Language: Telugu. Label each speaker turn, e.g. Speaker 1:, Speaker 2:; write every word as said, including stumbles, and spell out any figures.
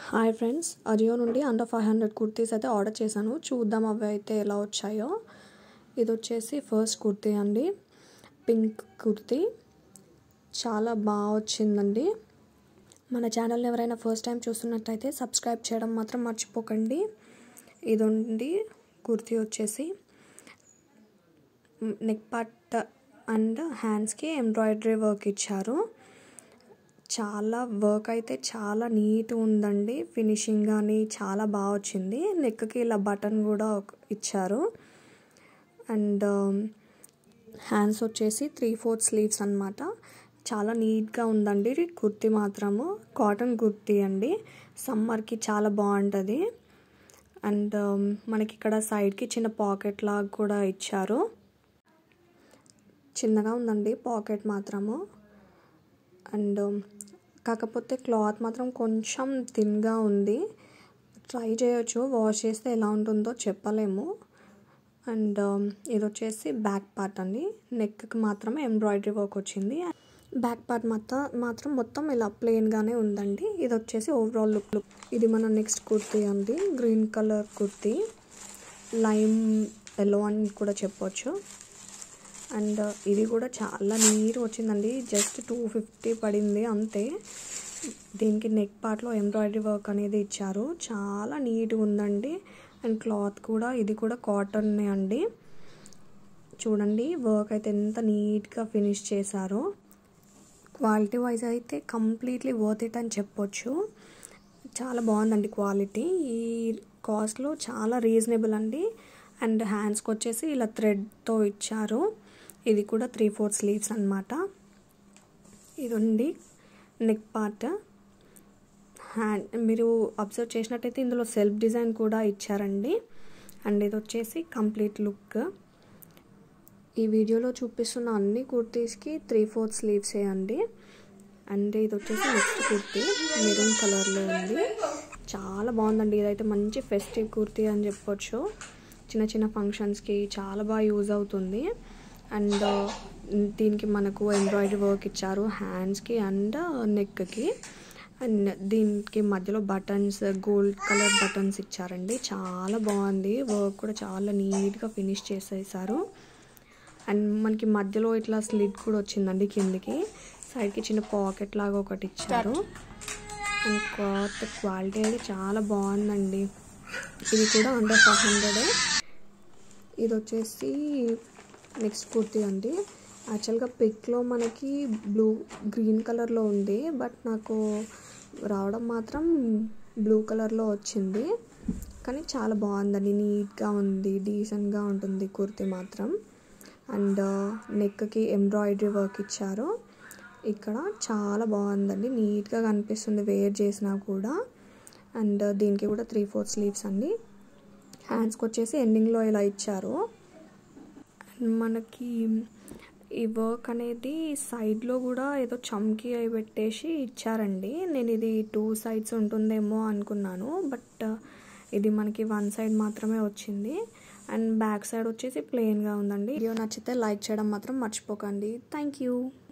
Speaker 1: హాయ్ ఫ్రెండ్స్, అజియో నుండి అండర్ ఫైవ్ హండ్రెడ్ కుర్తీస్ అయితే ఆర్డర్ చేశాను. చూద్దాం అవి అయితే ఎలా వచ్చాయో. ఇది వచ్చేసి ఫస్ట్ కుర్తీ అండి, పింక్ కుర్తీ. చాలా బాగా వచ్చిందండి. మన ఛానల్ని ఎవరైనా ఫస్ట్ టైం చూస్తున్నట్టయితే సబ్స్క్రైబ్ చేయడం మాత్రం మర్చిపోకండి. ఇది ఉండి కుర్తీ వచ్చేసి నెక్ పార్ట్ అండ్ హ్యాండ్స్కి ఎంబ్రాయిడరీ వర్క్ ఇచ్చారు. చాలా వర్క్ అయితే చాలా నీట్ ఉందండి. ఫినిషింగ్ కానీ చాలా బాగా వచ్చింది. నెక్కి ఇలా బటన్ కూడా ఇచ్చారు. అండ్ హ్యాండ్స్ వచ్చేసి త్రీ ఫోర్త్ స్లీవ్స్ అన్నమాట. చాలా నీట్గా ఉందండి కుర్తీ మాత్రము. కాటన్ కుర్తీ అండి, సమ్మర్కి చాలా బాగుంటుంది. అండ్ మనకి ఇక్కడ సైడ్కి చిన్న పాకెట్ లాగా కూడా ఇచ్చారు. చిన్నగా ఉందండి పాకెట్ మాత్రము. అండ్ కాకపోతే క్లాత్ మాత్రం కొంచెం థిన్గా ఉంది. ట్రై చేయొచ్చు, వాష్ చేస్తే ఎలా ఉంటుందో చెప్పలేము. అండ్ ఇది వచ్చేసి బ్యాక్ పార్ట్ అండి. నెక్కి మాత్రమే ఎంబ్రాయిడరీ వర్క్ వచ్చింది. బ్యాక్ పార్ట్ మొత్తం మాత్రం మొత్తం ఇలా ప్లెయిన్గానే ఉందండి. ఇది వచ్చేసి ఓవరాల్ లుక్ లుక్ ఇది మన నెక్స్ట్ కుర్తీ అండి, green colour kurti, lime yellow అని కూడా చెప్పొచ్చు. అండ్ ఇది కూడా చాలా నీట్గా వచ్చిందండి. జస్ట్ టూ ఫిఫ్టీ పడింది అంతే. దీనికి నెక్ పార్ట్లో ఎంబ్రాయిడరీ వర్క్ అనేది ఇచ్చారు. చాలా నీట్గా ఉందండి. అండ్ క్లాత్ కూడా ఇది కూడా కాటన్ అండి. చూడండి వర్క్ అయితే ఎంత నీట్గా ఫినిష్ చేశారో. క్వాలిటీ వైజ్ అయితే కంప్లీట్లీ వర్త్ ఇట్ అని చెప్పొచ్చు. చాలా బాగుందండి క్వాలిటీ. ఈ కాస్ట్లో చాలా రీజనబుల్ అండి. అండ్ హ్యాండ్స్కి వచ్చేసి ఇలా థ్రెడ్తో ఇచ్చారు. ఇది కూడా త్రీ ఫోర్ స్లీవ్స్ అన్నమాట. ఇది ఉంది నెక్ పార్ట్. హ్యాండ్ మీరు అబ్జర్వ్ చేసినట్టయితే ఇందులో సెల్ఫ్ డిజైన్ కూడా ఇచ్చారండి. అండ్ ఇది వచ్చేసి కంప్లీట్ లుక్. ఈ వీడియోలో చూపిస్తున్న అన్ని కుర్తీస్కి త్రీ ఫోర్త్ స్లీవ్సే అండి. అండ్ ఇది వచ్చేసి నెక్స్ట్ కుర్తీ మెరూన్ కలర్లో ఉంది. చాలా బాగుందండి. ఇదైతే మంచి ఫెస్టివ్ కుర్తీ అని చెప్పొచ్చు. చిన్న చిన్న ఫంక్షన్స్కి చాలా బాగా యూజ్ అవుతుంది. అండ్ దీనికి మనకు ఎంబ్రాయిడరీ వర్క్ ఇచ్చారు హ్యాండ్స్కి అండ్ నెక్కి. అండ్ దీనికి మధ్యలో బటన్స్, గోల్డ్ కలర్ బటన్స్ ఇచ్చారండి. చాలా బాగుంది. వర్క్ కూడా చాలా నీట్గా ఫినిష్ చేసేసారు. అండ్ మనకి మధ్యలో ఇట్లా స్లిట్ కూడా వచ్చిందండి కిందికి. సైడ్కి చిన్న పాకెట్ లాగా ఒకటి ఇచ్చారు. అండ్ క్లాత్ క్వాలిటీ అయితే చాలా బాగుందండి. ఇది కూడా అండర్ ఫైవ్ హండ్రెడ్. ఇది వచ్చేసి నెక్స్ట్ కుర్తీ అండి. యాక్చువల్గా పిక్లో మనకి బ్లూ గ్రీన్ కలర్లో ఉంది, బట్ నాకు రావడం మాత్రం బ్లూ కలర్లో వచ్చింది. కానీ చాలా బాగుందండి, నీట్గా ఉంది, డీసెంట్గా ఉంటుంది కుర్తీ మాత్రం. అండ్ నెక్కి ఎంబ్రాయిడరీ వర్క్ ఇచ్చారు. ఇక్కడ చాలా బాగుందండి, నీట్గా కనిపిస్తుంది వేర్ చేసినా కూడా. అండ్ దీనికి కూడా త్రీ ఫోర్ స్లీవ్స్ అండి. హ్యాండ్స్కి వచ్చేసి ఎండింగ్లో ఇలా ఇచ్చారు. మనకి ఈ వర్క్ అనేది సైడ్లో కూడా ఏదో చమ్కీ అయి పెట్టేసి ఇచ్చారండి. నేను ఇది టూ సైడ్స్ ఉంటుందేమో అనుకున్నాను, బట్ ఇది మనకి వన్ సైడ్ మాత్రమే వచ్చింది. అండ్ బ్యాక్ సైడ్ వచ్చేసి ప్లెయిన్గా ఉందండి. వీడియో నచ్చితే లైక్ చేయడం మాత్రం మర్చిపోకండి. Thank you.